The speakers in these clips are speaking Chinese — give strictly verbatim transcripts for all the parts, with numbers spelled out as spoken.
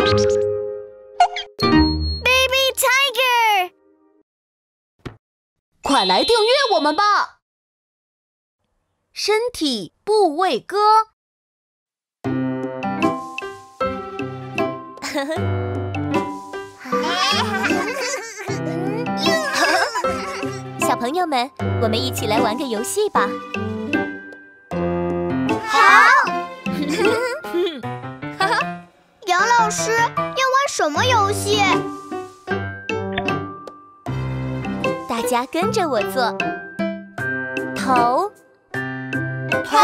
Baby Tiger， 快来订阅我们吧！身体部位歌。小朋友们，我们一起来玩个游戏吧。 好。杨老师要玩什么游戏？ 大家跟着我做。头， 头，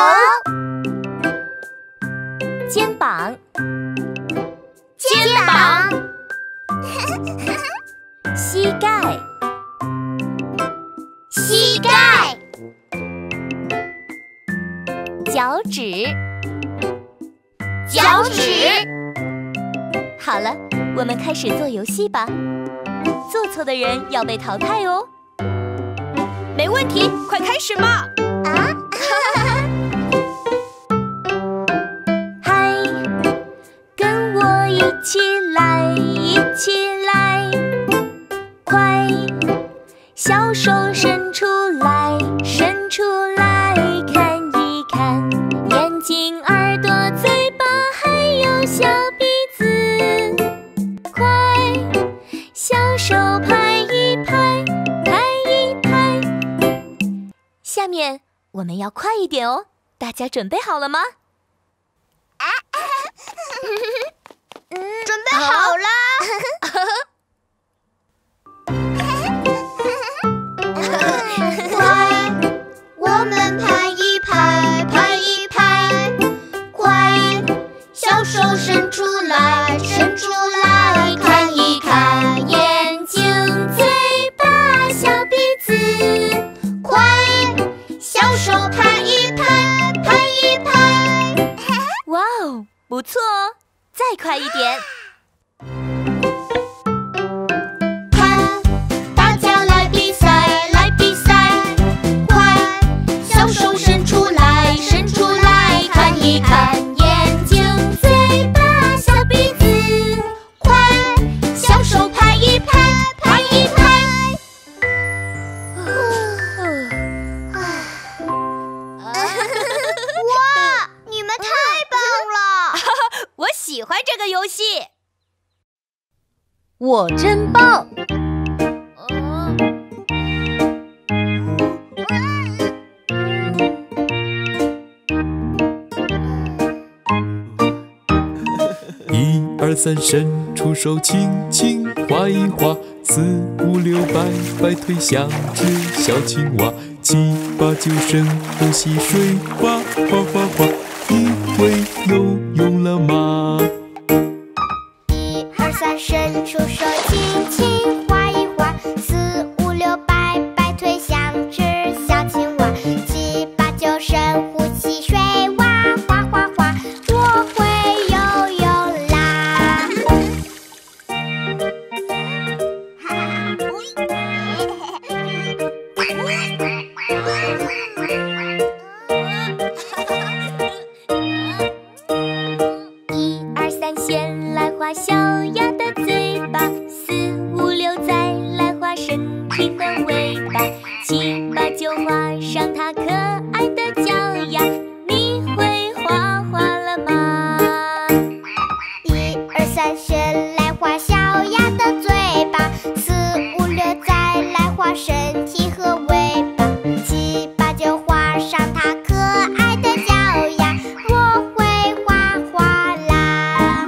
肩膀， 肩膀， 膝盖， 膝盖， 脚趾， 脚趾。 好了，我们开始做游戏吧。做错的人要被淘汰哦。没问题，快开始吧！ 啊！ 嗨，跟我一起来，一起来，快，小手伸出来，伸出来，看一看，眼睛、耳朵、嘴巴，还有小鼻子，快，小手拍一拍，拍一拍。下面我们要快一点哦，大家准备好了吗？ 啊、准备好了。快，我们拍一拍，拍一拍，快，小手伸出来，伸出来，看一看，眼睛、嘴巴、小鼻子，快，小手拍一拍，拍一拍。 哇哦，不错哦，再快一点。 看，大家来比赛，来比赛，快，小手伸出来，伸出来，看一看，眼睛、嘴巴、小鼻子，快，小手拍一拍，拍一拍。哇，你们太棒了！ 我喜欢这个游戏。我真棒！ 一二三，伸出手，轻轻画一画；四五六，摆摆腿，像只小青蛙；七八九，深呼吸，水哗哗哗哗。你会游泳了吗？ 一二三，伸出手，轻轻画一画；四五六，摆摆腿，像只小青蛙；七八九，深呼吸，水哇哗哗哗。我会游泳啦！一二三，先来画小鸭的嘴巴；四五六，再来画身体和尾巴；七八九，画上它可爱的脚丫。你会画画了吗？一二三，先来画小鸭的嘴巴；四五六，再来画身体和尾巴；七八九，画上它可爱的脚丫。我会画画啦！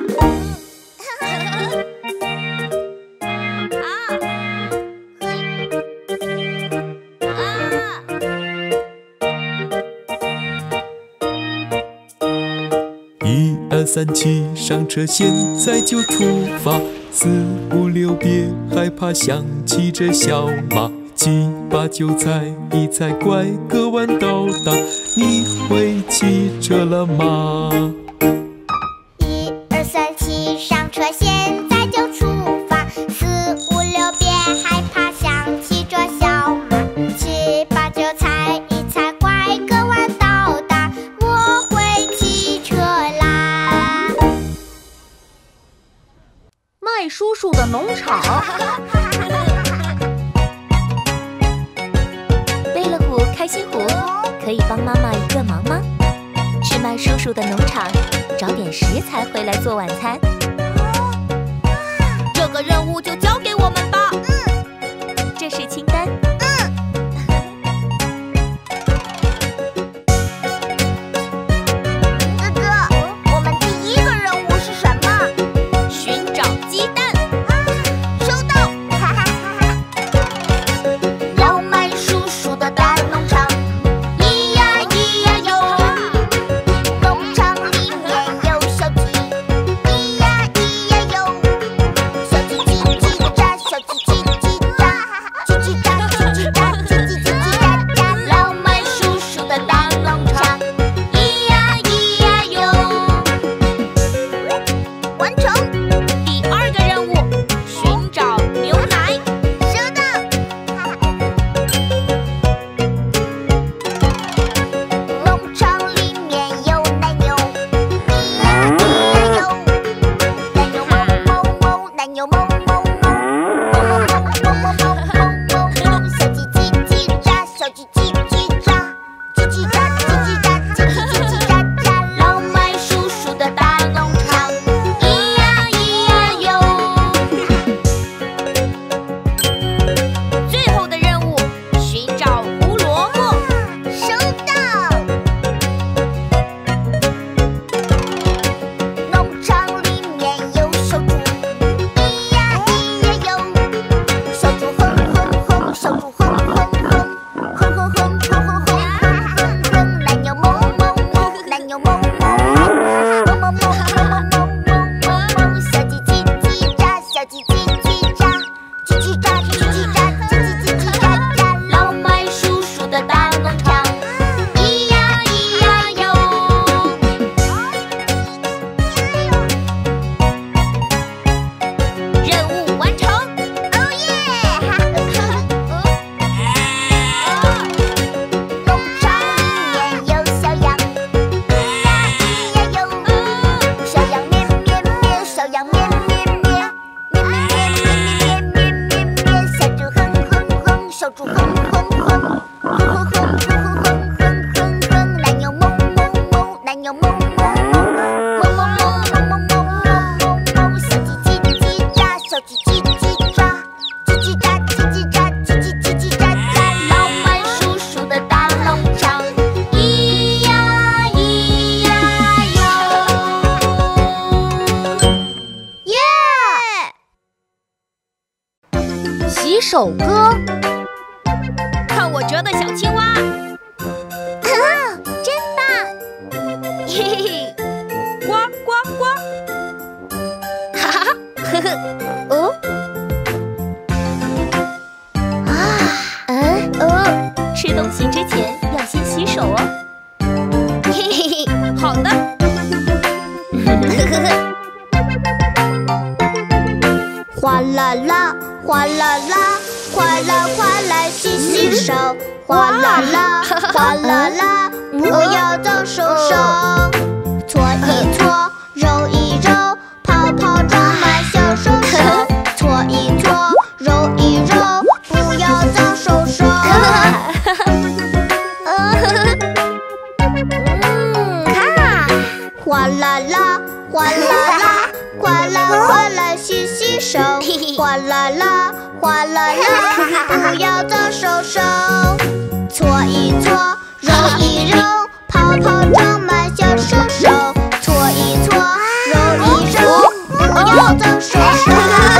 一二三，骑上车，现在就出发；四五六，别害怕，像骑着小马；七八九，踩一踩，拐个弯到达。你会骑车了吗？ 一二三，骑上车，现在就出发；四五六，别害怕，像骑着小马；七八九，踩一踩，拐个弯到达。我会骑车啦！ 麦叔叔的农场。 贝乐虎、开心虎，可以帮妈妈一个忙吗？去麦叔叔的农场找点食材回来做晚餐。 这个任务就交给我们吧。 嗯，这是清单。 首歌，看我折的小青蛙， 啊，真棒！嘿嘿嘿， 呱呱呱！ 哈哈，呵呵，哦，啊，嗯，哦，吃东西之前要先洗手哦。嘿嘿嘿， 好的。 呵呵呵。 哗啦啦，哗啦啦，快来快来洗洗手，哗啦啦，哗啦啦，不要脏手手，搓一搓，揉一揉，泡泡装满小手手，搓一搓，揉一揉，不要脏手手。 嗯，哈， 哗啦啦，哗啦啦，快来快来洗洗手，哗啦啦，哗啦啦，不要脏手手，搓一搓，揉一揉，泡泡装满小手手，搓一搓，揉一揉，不要脏手手。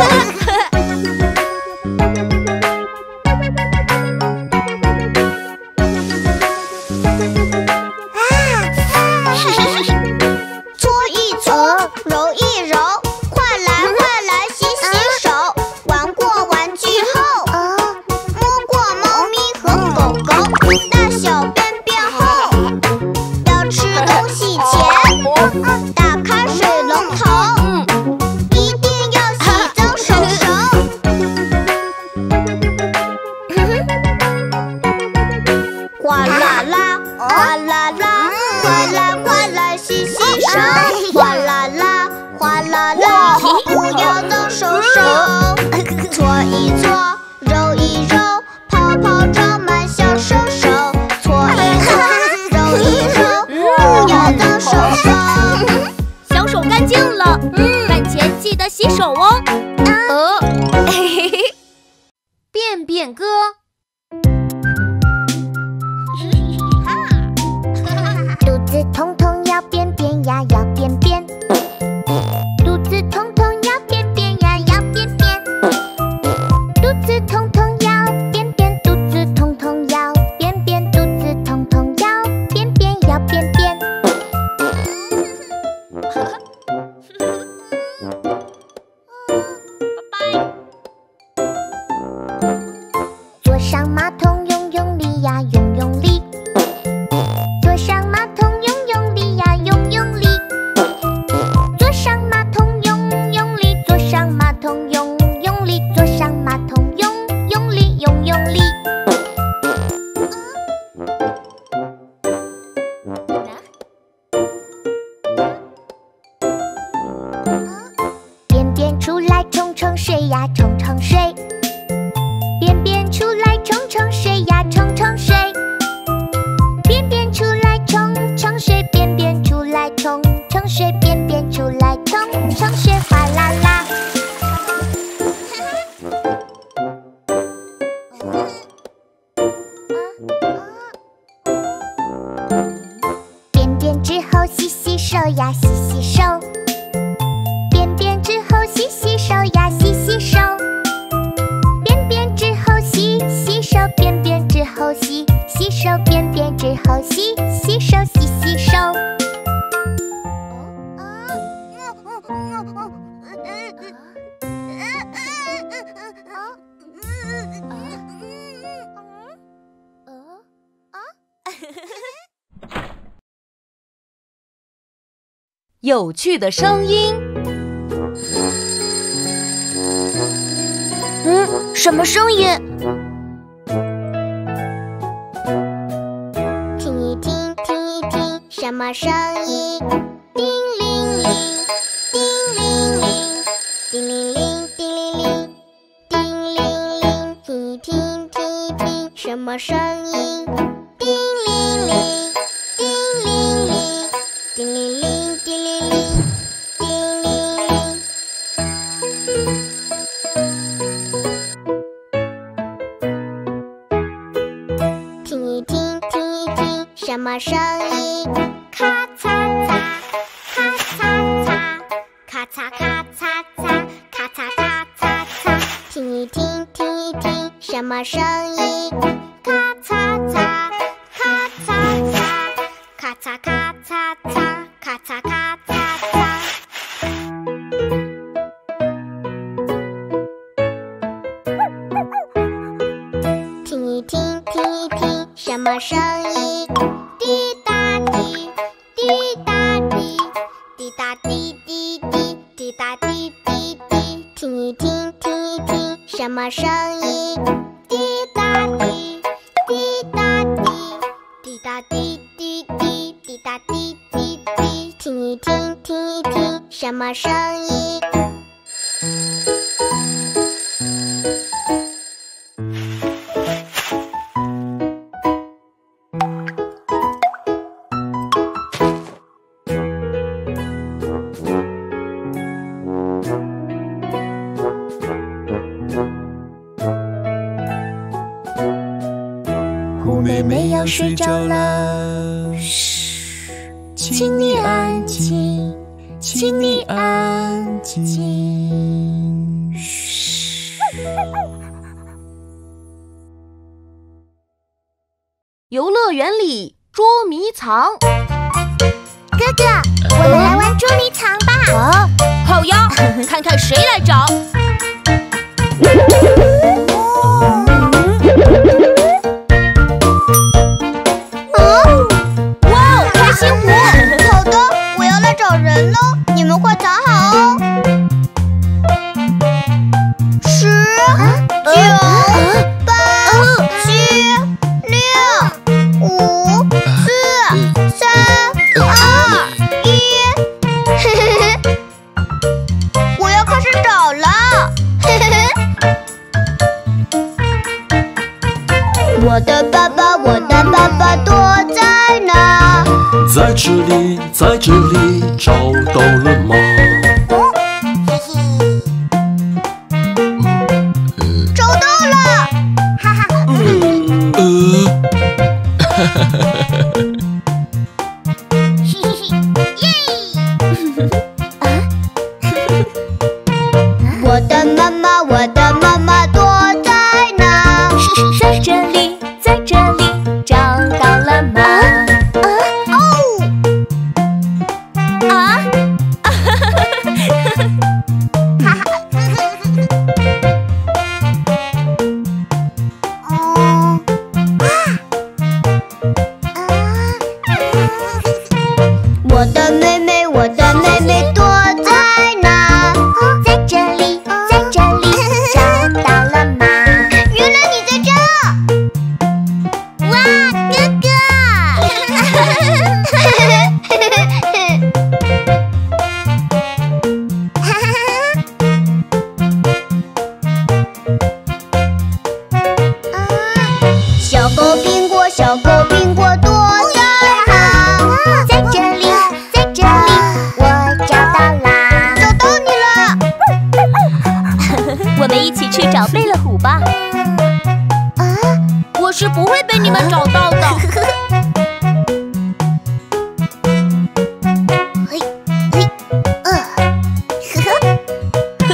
哗啦啦，哗啦啦，快来快来洗洗手，哗啦啦，哗啦啦，不要脏手洗手哦。呃，嘿嘿嘿，便便歌。 肚子痛痛要便便呀，要便便。肚子痛痛要便便呀，要便便。肚子痛痛要便便，肚子痛痛要便便，肚子痛痛要便便，要便便。坐上马桶用用力呀，用用力。坐上马桶用用力呀，用用力。坐上马桶用用力，坐上马桶用用力，坐上马桶用用力，用用力。便便出来冲冲水呀，冲冲水。便便出来冲冲水呀，冲冲水。便便出来冲冲水，便便出来冲冲水，便便出来冲冲水，哗啦啦。便便之后洗洗手呀，洗洗手。便便之后洗洗手呀，洗洗手。便便之后洗洗手，便便之后洗洗手，便便之后洗洗手，洗洗手。 有趣的声音。 嗯，什么声音？听一听，听一听，什么声音？叮铃铃，叮铃铃，叮铃铃，叮铃铃，叮铃铃。听一听，听一听，什么声音？叮铃铃，叮铃铃，叮铃铃，叮铃铃，叮铃铃。听一听，听一听，什么声音？咔嚓嚓，咔嚓嚓，咔嚓咔嚓嚓，咔嚓咔嚓嚓。听一听，听一听，什么声音？咔嚓嚓，咔嚓嚓，咔嚓咔嚓嚓，咔嚓咔嚓嚓。听一听，听一听，什么声音？滴答滴，滴答滴，滴答滴滴滴，滴答滴滴滴。听一听，听一听，什么声音？滴答滴，滴答滴，滴答滴滴滴，滴答滴滴滴。听一听，听一听，什么声音？ 虎妹妹要睡着了，嘘，请你安静，请你安静，嘘。 游乐园里捉迷藏。 哥哥，我们来玩捉迷藏吧。 啊，好呀，看看谁来找。 好的，我要来找人了，你们快藏好哦。十、九、八、七、六、五、四、三、二、一。嘿嘿嘿，我要开始找了。嘿嘿嘿。我的爸爸，我的爸爸躲在哪？ 在这里，在这里，找到了吗？ 嘿嘿。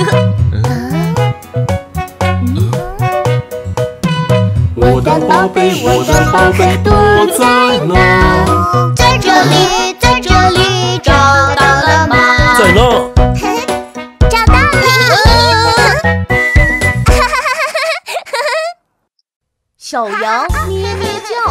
我的宝贝，我的宝贝躲在哪？ 在这里，在这里，找到了吗？ 在哪？ 找到了！ 小羊咩咩叫。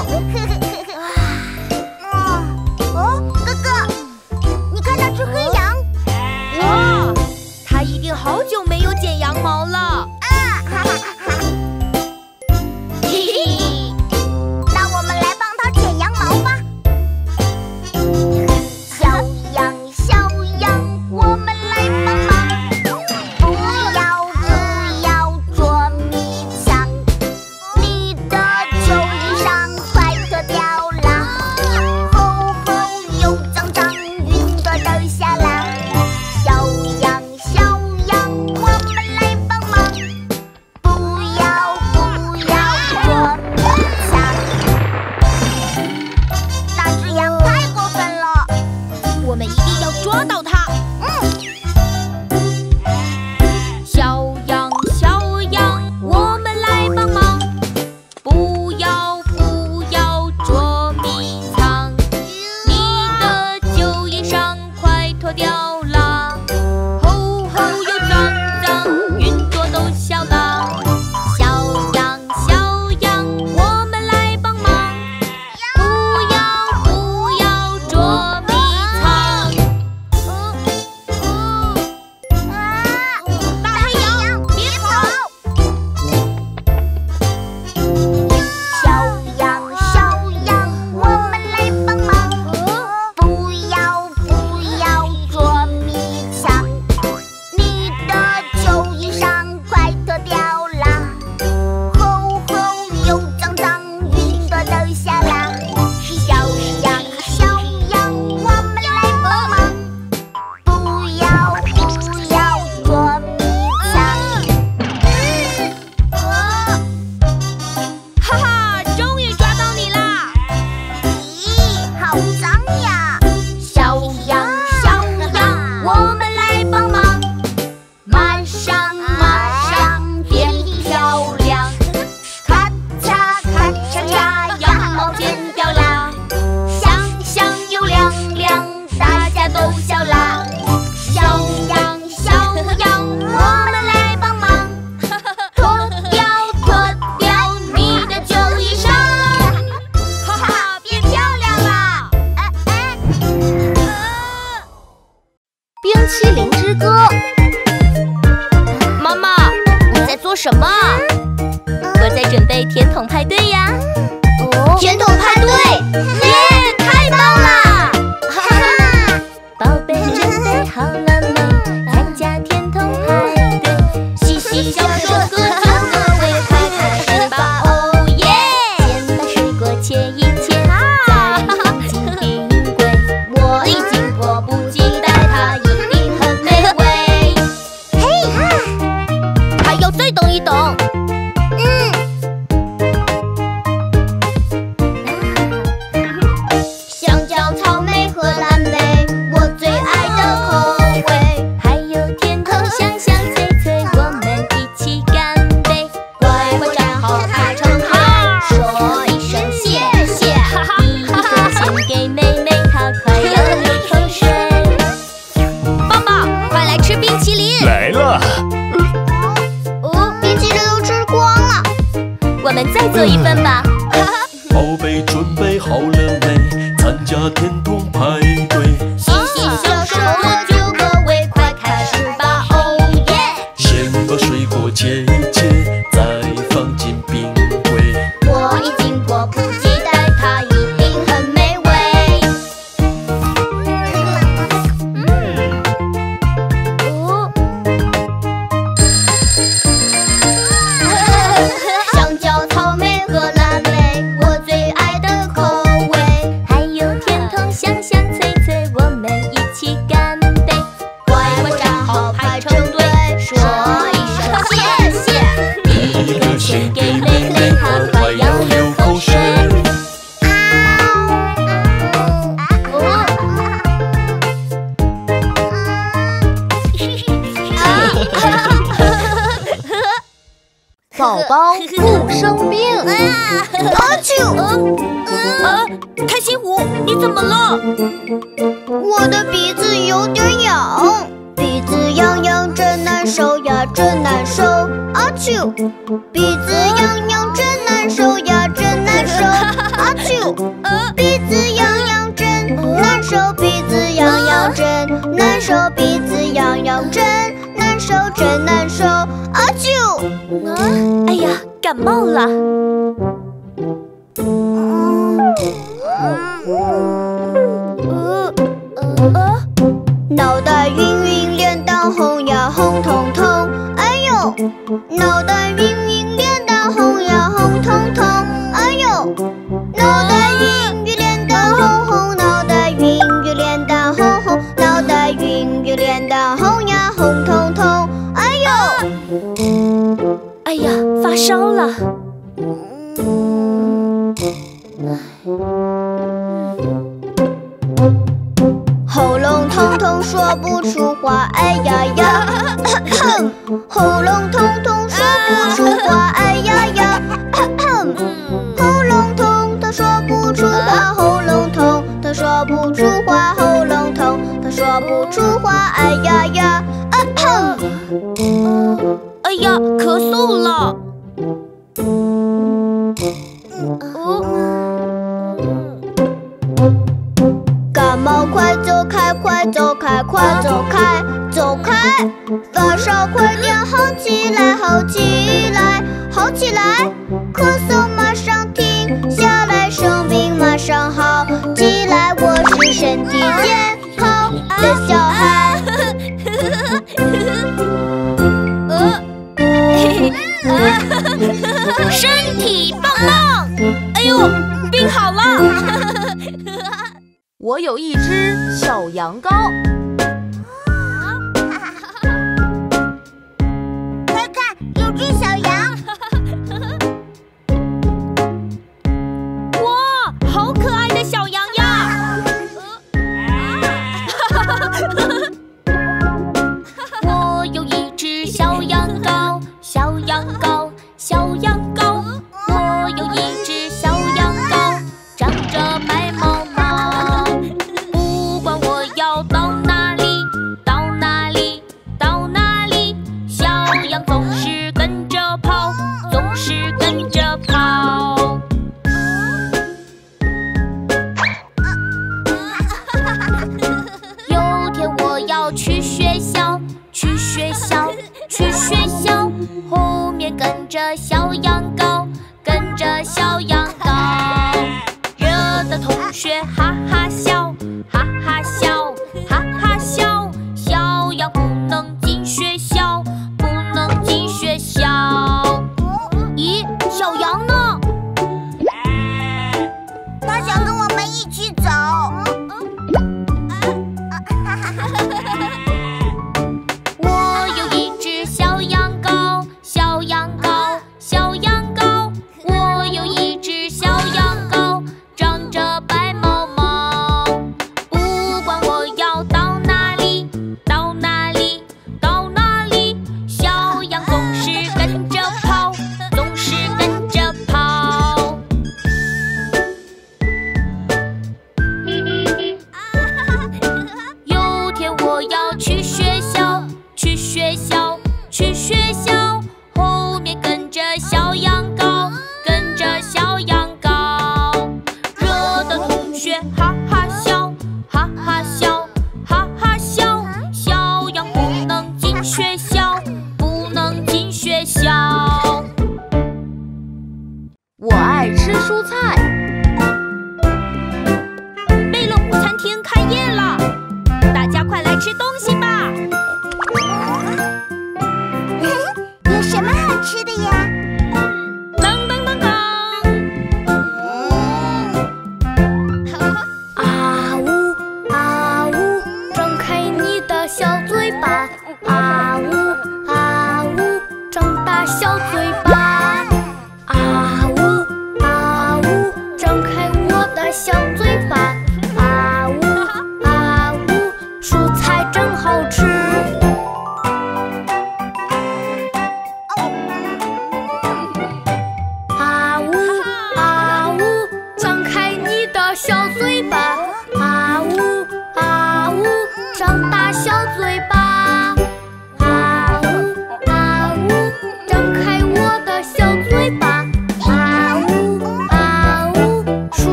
哦，哥哥，你看那只黑羊。 哇，它一定好久没有剪羊毛了。 啊，哈哈哈！嘿嘿，那我们来帮它剪羊毛吧。小羊，小羊，我们来帮忙，不要不要捉迷藏，你的旧衣裳快脱掉啦，厚厚又脏脏，云朵都下啦。小羊，小羊，我们来帮忙，不要不要捉迷藏，那只羊太过分了。 我们一定要抓到它。小羊，小羊，我们来帮忙，不要不要捉迷藏，你的旧衣裳快脱掉啦，厚厚又脏脏，云朵都笑啦。小羊，小羊，我们来帮忙，不要不要捉迷藏。大黑羊，别跑！ 小羊，小羊，我们来帮忙，不要不要捉迷藏，你的旧衣裳快脱掉啦，厚厚又脏脏，云朵都下啦。小羊，小羊，我们来帮忙，不要不要捉迷藏。 哈哈，终于抓到你啦！ 咦，好脏呀！小羊，小羊，我们来帮忙，马上马上变漂亮，咔嚓咔嚓嚓，羊毛剪掉啦，香香又亮亮，大家都笑啦。小羊，小羊，我们来帮忙，脱掉脱掉你的旧衣裳。哈哈，变漂亮了！哎哎， 冰淇淋之歌。妈妈，你在做什么啊？我在准备甜筒派对呀。 哦，甜筒派对， 耶，太棒了！ 哈哈！ 宝贝准备好了没？参加甜筒派对，嘻嘻笑说歌奏各位快开始吧！哦耶！先把水果切一切，再放进冰柜。我已经迫不及待，它一定很美味。 嘿哈！ 还要再等一等。 嗯，香蕉、草莓和蓝莓，我最爱的口味。 还有甜筒香香脆脆，我们一起干杯！ 乖乖站好排成排，说一声谢谢。 第一个献给妹妹，她快要流口水。爸爸，快来吃冰淇淋！ 来了， 哦，冰淇淋都吃光了。 我们再做一份吧。 宝贝准备好了没？参加甜筒派对。 嘻嘻笑说歌就各位快开始吧！哦耶！ 先把水果切一切，再放进冰柜。 我已经迫不及待，它一定很美味。哦，香蕉、草莓和蓝莓，我最爱的口味。 还有甜筒香香脆脆，我们一起干杯！ 乖乖站好排成队，说一声谢谢。 第一个献给妹妹，她快要流口水。 啊！ 宝宝不生病。 阿丘！ 啊，开心果，你怎么了？ 我的鼻子有点痒，鼻子痒痒真难受呀，真难受。阿丘！鼻子痒痒真难受呀，真难受。阿丘！鼻子痒痒真难受，鼻子痒痒真难受，鼻子痒痒真难受，真难受。阿丘！ 哎呀，感冒了。 脑袋晕晕，脸蛋红呀，红彤彤。哎呦，脑袋晕晕，脸蛋红呀，红彤彤。哎呦，脑袋晕晕，脸蛋红红，脑袋晕晕，脸蛋红红，脑袋晕晕，脸蛋红呀，红彤彤。哎呦， 哎呀，发烧了。 喉咙痛痛说不出话，哎呀呀，喉咙痛痛说不出话，哎呀呀，喉咙痛他说不出话，喉咙痛他说不出话，喉咙痛他说不出话，哎呀呀， 哎呀，咳嗽了。 感冒快走开，快走开，快走开，走开！发烧快点好起来，好起来，好起来！咳嗽马上停下来，生病马上好起来。我是身体健康的小孩。 身体棒棒！哎呦，病好了！ 我有一只小羊羔， 快看，有只小羊！ 哇，好可爱的小羊呀！我有一只小羊羔，小羊羔，小羊羔。我有一只小羊羔，长着白毛毛。不管我要到哪里，到哪里，到哪里，小羊总是跟着跑，总是跟着跑。有天我要去学校，去学校，去学校，后面跟着小羊羔，跟着小羊羔，惹得同学哈哈笑，哈哈笑，哈哈笑。小羊不能进学校，不能进学校。咦，小羊呢？ 他想跟我们一起走。 我有一只小羊羔，小羊羔，小羊羔。我有一只小羊羔，长着白毛毛。不管我要到哪里，到哪里，到哪里，小羊总是跟着跑，总是跟着跑。有天我要去学校，去学校，去学校，后面跟着小羊羔，跟着小羊羔，惹得同学哈哈笑，哈哈笑，哈哈笑。小羊不能进学校，不能进学校。 我爱吃蔬菜。 贝乐午餐厅开业了，大家快来吃东西吧！ 有什么好吃的呀？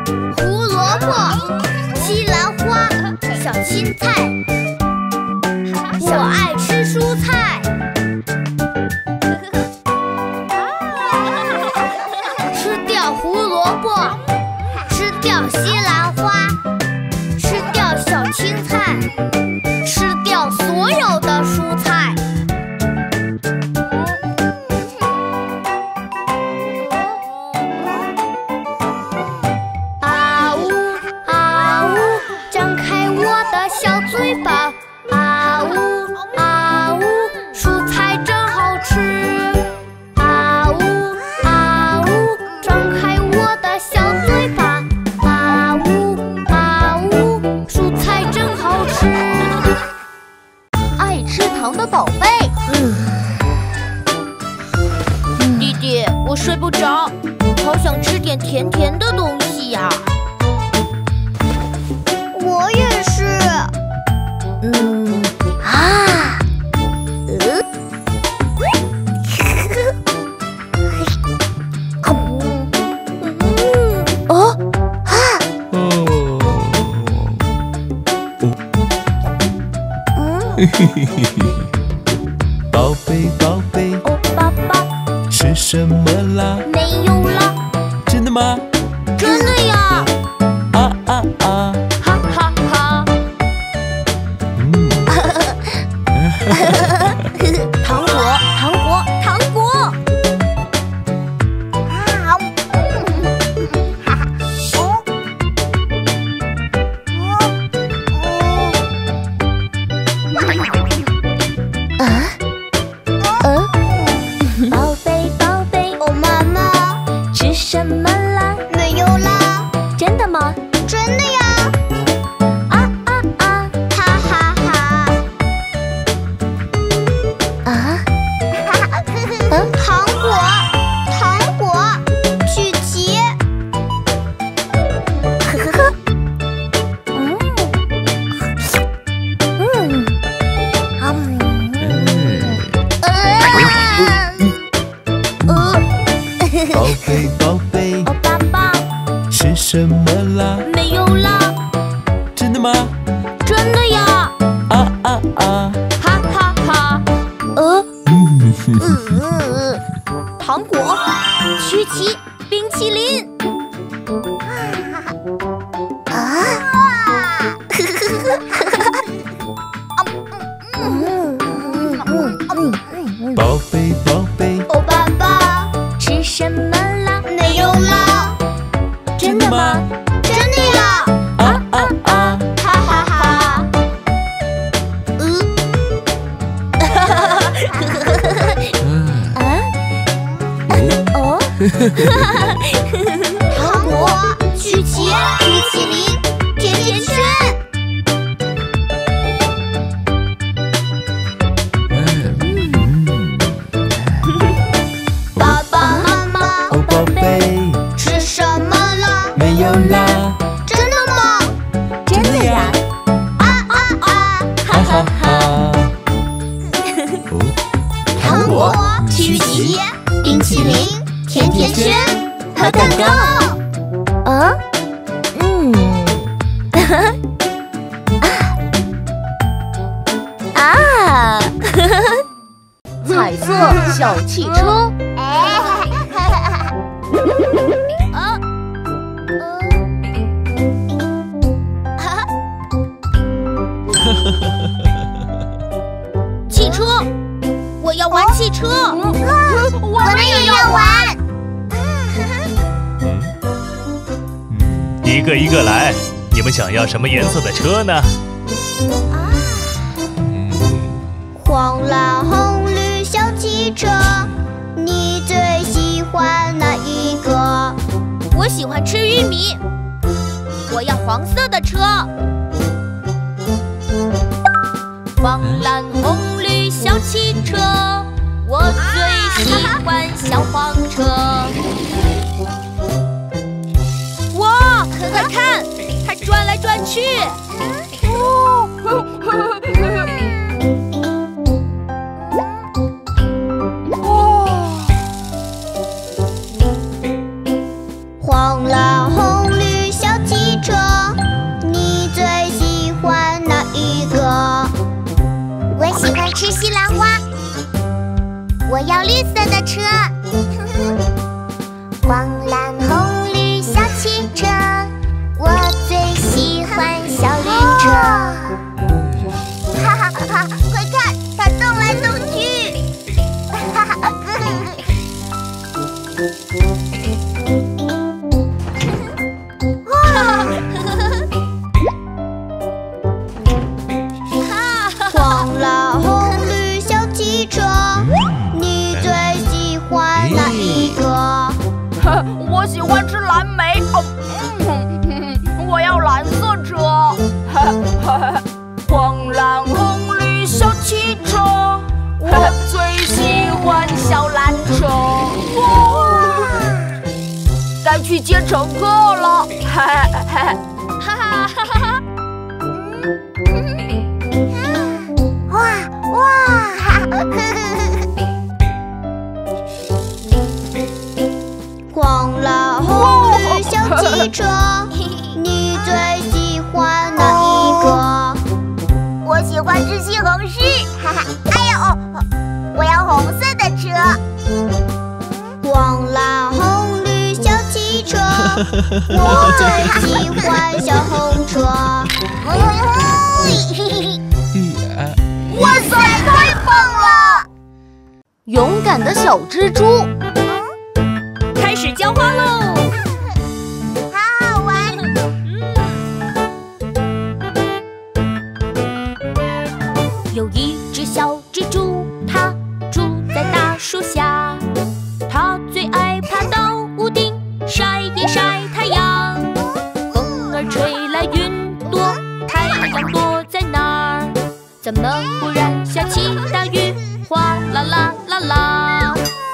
胡萝卜、西兰花、小青菜。我爱吃蔬菜。吃掉胡萝卜，吃掉西兰花，吃掉小青菜，吃掉所有的蔬菜。啊呜啊呜，张开我的小嘴巴。啊呜啊呜，蔬菜真好吃。啊呜啊呜，张开我的小嘴巴。啊呜啊呜，蔬菜真好吃。 爱吃糖的宝贝。 弟弟，我睡不着，好想吃点甜甜的东西呀。 我也是。 嗯啊，呃，哦啊， 哦， 嗯， 嘿嘿嘿嘿嘿，宝贝宝贝， 哦爸爸， 吃什么啦？ 没有了， 真的吗？ 真的呀， 啊啊啊！ 哈哈哈。 嗯， 糖果，糖果，糖果。 啊， 嗯，宝贝宝贝， 哦，妈妈， 吃什么啦？ 没有啦， 真的吗？ 真的呀， 啊啊啊哈哈哈。 啊！ 糖果，糖果，曲奇。 呵呵呵。嗯嗯，啊嗯呃宝贝宝贝， 哦爸爸， 吃什么啦？ 没有啦， 真的吗？ 真的呀， 啊啊啊！ 哈哈哈。呃呃，糖果，曲奇，冰淇淋。啊！嗯嗯嗯嗯， 宝贝宝贝， 哦，爸爸， 吃什么啦？ 没有啦， 真的吗？ 真的呀， 啊啊啊！ 哈哈哈。 嗯， 啊？哦？ 糖果、曲奇、冰淇淋、甜甜圈。 嗯， 爸爸妈妈， 哦宝贝， 吃什么了？ 没有啦， 真的吗？ 真的呀？ 啊啊啊！ 哈哈哈！哦， 糖果、曲奇、冰淇淋、甜甜圈和蛋糕。 啊？嗯。啊！彩色小汽车。 汽车，我要玩汽车。 我们也要玩。 一个一个来，你们想要什么颜色的车呢？ 黄蓝红绿小汽车，你最喜欢哪一个？ 我喜欢吃玉米，我要黄色的车。黄蓝红绿小汽车，我最喜欢小黄车。哇，快看，它转来转去。 黄蓝红绿小接乘客了，哈哈哈哈哈！ 哇哇！黄蓝红绿小汽车，你最喜欢哪一个？ 我喜欢直西横市，哈哈！哎呦，我要红色的车。 黄蓝红绿小汽车，我最喜欢小红车。 嘿嘿嘿！哇塞，太棒了！ 勇敢的小蜘蛛，开始浇花喽！ 好好玩。 有一只小蜘蛛，它住在大树下，它最爱爬到屋顶晒一晒太阳。风儿吹来云朵，太阳躲在哪儿？怎么忽然下起大雨？哗啦啦啦啦！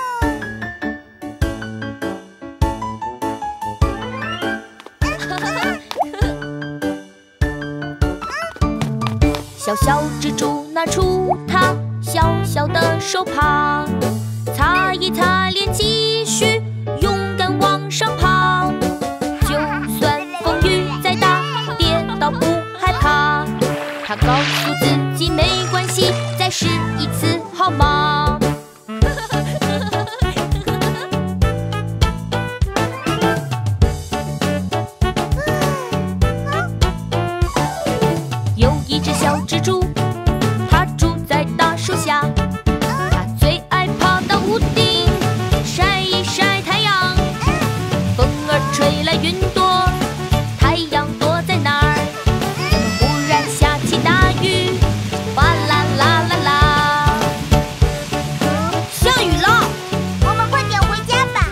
小小蜘蛛拿出它小小的手帕，擦一擦脸，继续勇敢往上爬。就算风雨再大，跌倒不害怕。它告诉自己没关系，再试一次好吗？有一只小蜘蛛，它住在大树下，它最爱爬到屋顶晒一晒太阳。风儿吹来云朵，太阳躲在哪儿？怎么忽然下起大雨？哗啦啦啦啦！下雨了， 我们快点回家吧。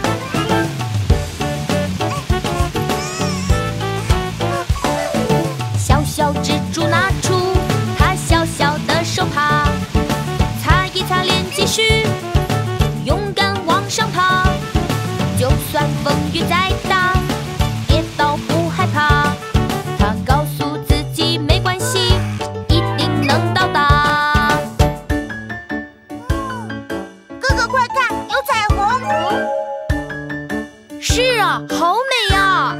小小蜘蛛拿出它小小的手帕，擦一擦脸，继续勇敢往上爬。就算风雨再大，跌倒不害怕。它告诉自己没关系，一定能到达。 哥哥快看，有彩虹！ 是啊，好美呀！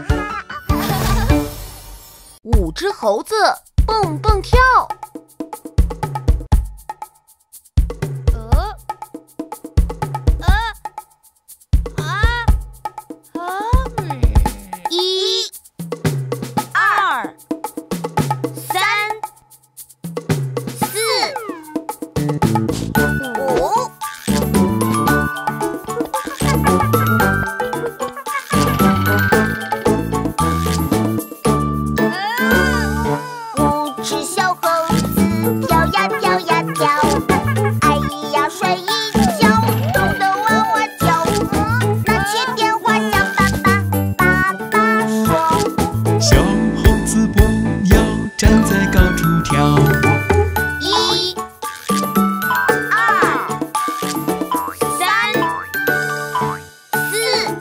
五只猴子蹦蹦跳。呃，呃，啊，啊，嗯，一，二，三，四，五。 五只小猴子跳呀跳呀跳，哎呀摔一跤，痛得哇哇叫。拿起电话向爸爸，爸爸说： 小猴子不要站在高处跳。 一、二、三、四。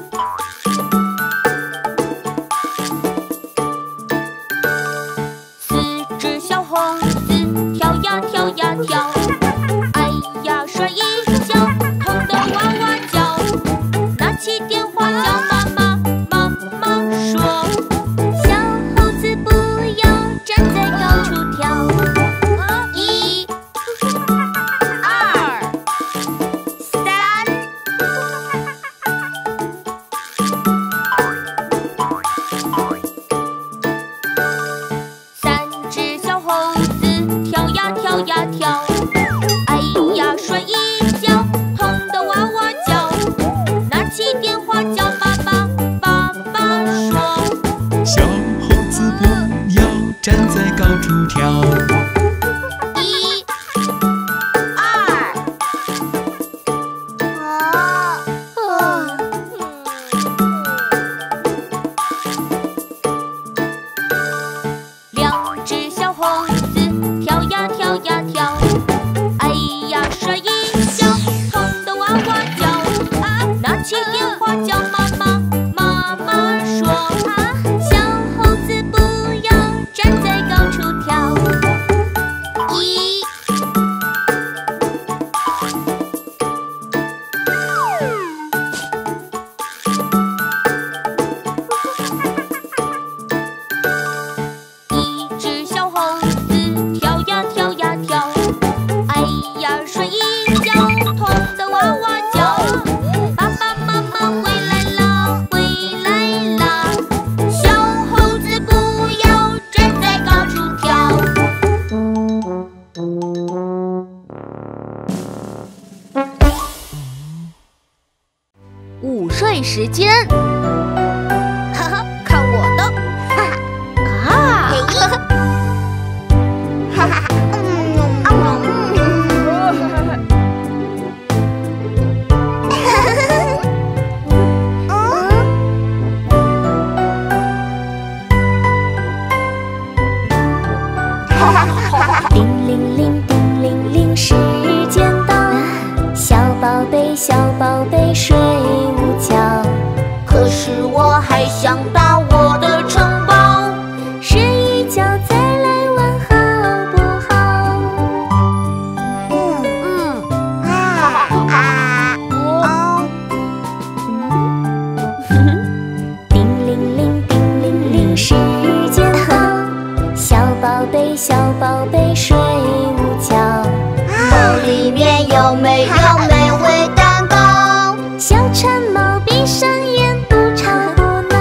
四只小猴子跳呀跳呀跳，哎呀摔一跤，痛得哇哇叫。拿起电话叫妈妈，妈妈说： 小猴子不要站在高处跳。一、二、三。 三只小猴子跳呀跳呀跳，哎呀摔一跤，痛得哇哇叫。拿起电话叫爸爸，爸爸说： 小猴子不要站在高处跳。 一、二。啊啊！ 两只小猴子跳呀跳呀跳，哎呀摔一跤，痛得哇哇叫。拿起电话叫妈妈，妈妈时间。哈哈，看我的！啊！ 哈哈， 叮铃铃，叮铃铃，时间到，小宝贝，小宝贝，睡午觉。 可是我还想到我的城堡， 睡一觉再来玩好不好？ 嗯嗯啊啊哦！ 叮铃铃，叮铃铃，时间到，小宝贝，小宝贝，睡午觉。 包里面有没有美味蛋糕？ 小馋猫闭上眼，不吵不闹。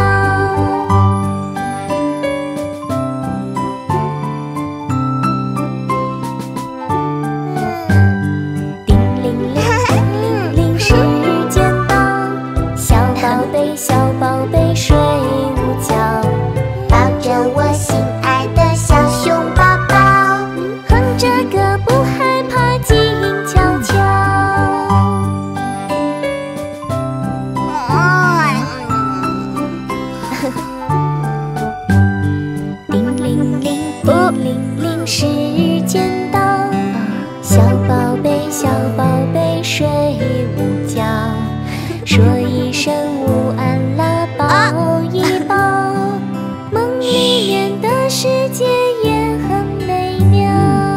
叮铃铃，叮铃铃，时间到，小宝贝，小宝贝，睡午觉。 抱着我心爱的小熊宝宝， 哼着歌不害怕，静悄悄。叮铃铃，叮铃铃，时间到，小宝贝，小宝贝，睡午觉。说一声午安啦，抱一抱，梦里面的世界也很美妙。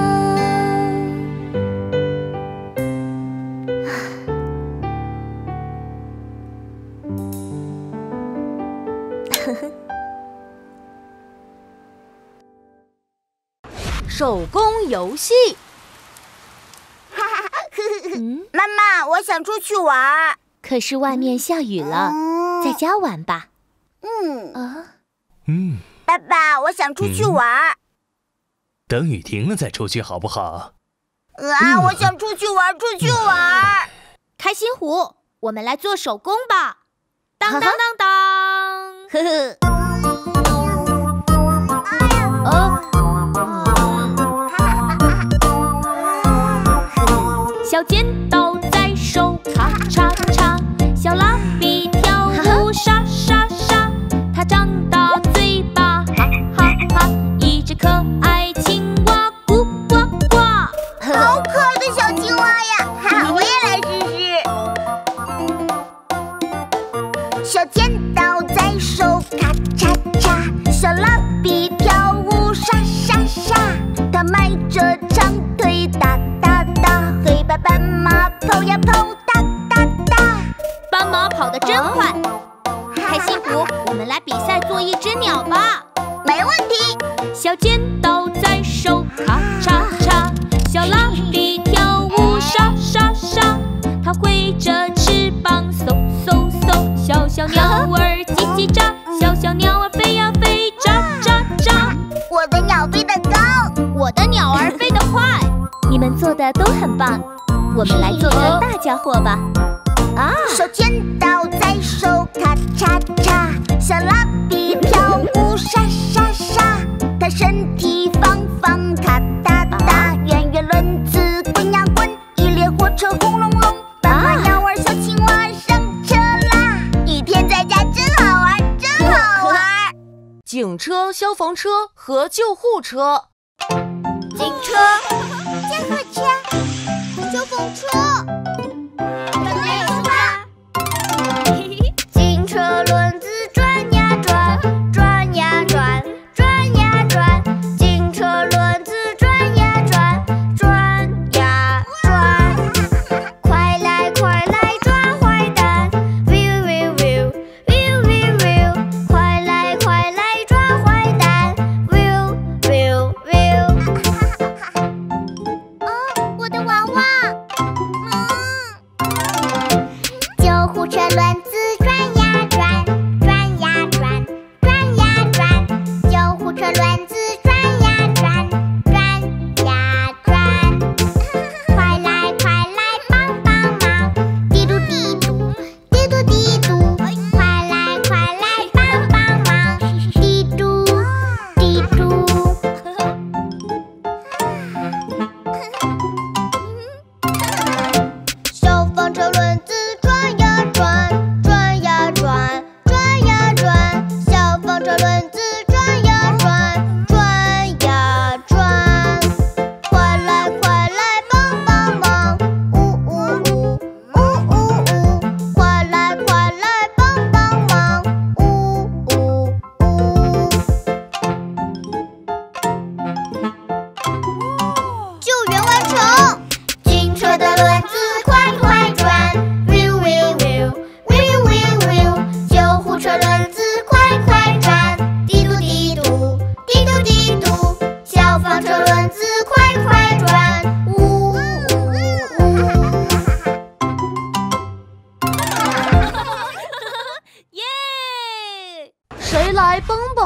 手工游戏。 嗯， 妈妈，我想出去玩。 可是外面下雨了， 嗯在家玩吧。 嗯， 啊， 嗯， 爸爸，我想出去玩。 等雨停了再出去好不好？ 啊，我想出去玩，出去玩。 开心果，我们来做手工吧！当当当当，呵呵。哦， 小剪刀在手，咔嚓嚓；小蜡笔跳舞，沙沙沙。它张大嘴巴，哈哈哈！一只可爱青蛙，呱呱呱。 好可爱的小青蛙呀！哈，我也来试试。小剪刀在手，咔嚓嚓；小蜡笔跳舞，沙沙沙。它迈着长腿，哒哒哒；黑白斑马跑呀跑，哒哒哒。 斑马跑得真快！开心果，我们来比赛做一只鸟吧！ 没问题。 小剪刀在手，咔嚓嚓；小蜡笔跳舞，沙沙沙。它挥着翅膀，嗖嗖嗖。小小鸟儿叽叽喳，小小鸟儿飞呀飞，喳喳喳。 我的鸟飞得高， 我的鸟儿飞得快。 你们做的都很棒，我们来做个大家伙吧。啊， 小剪刀在手，咔嚓嚓；小蜡笔跳舞，沙沙沙。它身体方方，咔哒哒；圆圆轮子滚呀滚，一列火车轰隆隆。斑马鸟儿小青蛙上车啦！雨天在家真好玩，真好玩。 警车、消防车和救护车。 警车、救护车、消防车，准备出发。警车轮子转呀转，转呀转，转呀转。警车轮子转呀转，转呀转。快来快来抓坏蛋 ，viu viu viu viu viu viu。快来快来抓坏蛋 ，viu viu viu。哦，我的娃娃。嗯。救护车轮子转呀转，转呀转，转呀转。救护车轮子转呀转，转呀转。快来快来帮帮忙，滴嘟滴嘟，滴嘟滴嘟。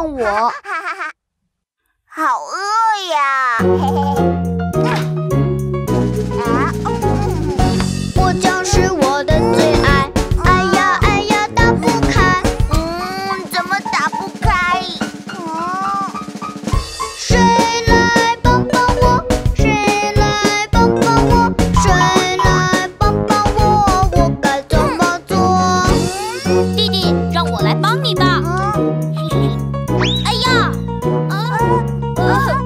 帮我。 好饿呀！ 果酱是我的最爱，哎呀哎呀打不开， 嗯，怎么打不开？ 哦，谁来帮帮我？谁来帮帮我？谁来帮帮我？我该怎么做？ 弟弟，让我来帮你吧。哎呀，啊啊！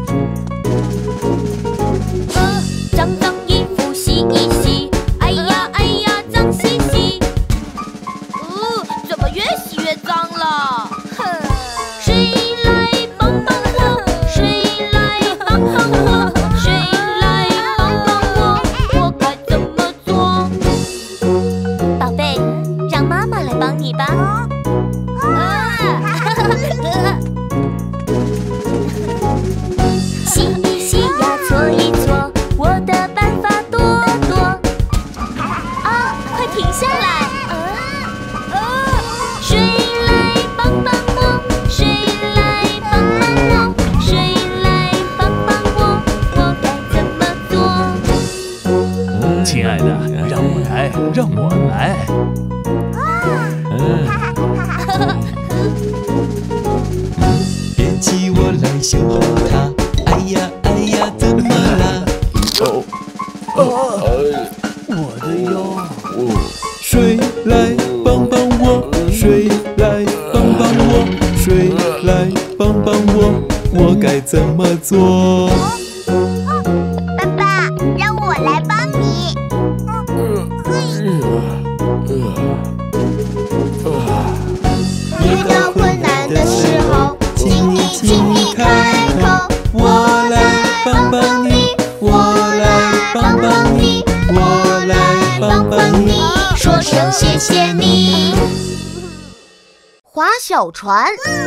呃，脏脏衣服洗一洗，哎呀哎呀，脏兮兮。 哦，怎么越洗越脏了？哼！ 谁来帮帮我？谁来帮帮我？谁来帮帮我？我该怎么做？宝贝，让妈妈来帮你吧。洗一洗呀，搓一搓，我的办法多多。啊，快停下来！谁来帮帮我？谁来帮帮我？谁来帮帮我？我该怎么做？ 亲爱的，让我来，让我来。 别急，我来修好它。哎呀哎呀，怎么啦？哦哦， 我的腰。 谁来帮帮我？谁来帮帮我？谁来帮帮我？我该怎么做？ 爸爸，让我来帮你。 遇到困难的时候，请你请你开口，我来帮帮你，我来帮帮你，我来帮帮你， 说声谢谢你。 划小船。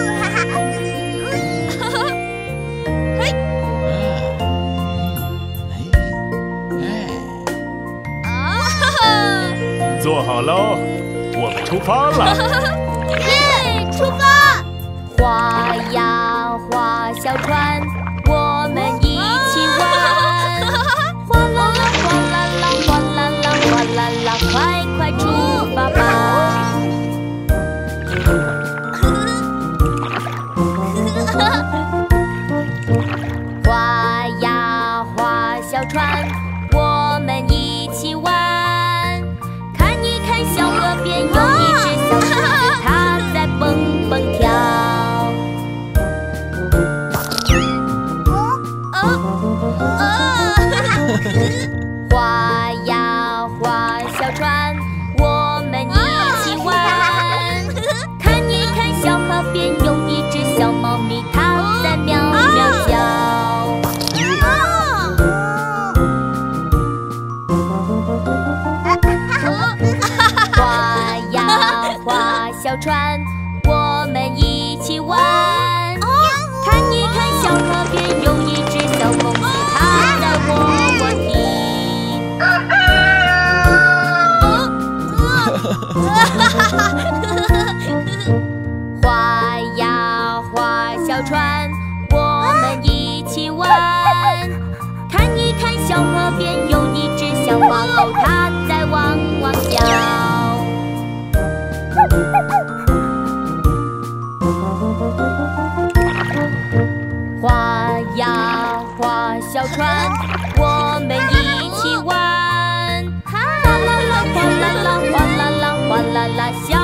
坐好喽，我们出发了。 耶，出发！划呀划小船，我们一起玩。哗啦啦，哗啦啦，哗啦啦，哗啦啦，快快出发吧！划呀划小船，我们一起玩。看一看小河边有一只小兔子，它在蹦蹦跳。划呀划小船，我们一起玩。看一看小河边有一只小猫咪，它在喵喵叫。划呀划小船，我们一起玩。看一看小河边有一只小公鸡，它在窝窝啼。划呀划小船，我们一起玩。看一看小河边有一只小黄狗，它在汪汪叫。划呀划小船，我们一起玩。哗啦啦，哗啦啦，哗啦啦，哗啦啦，小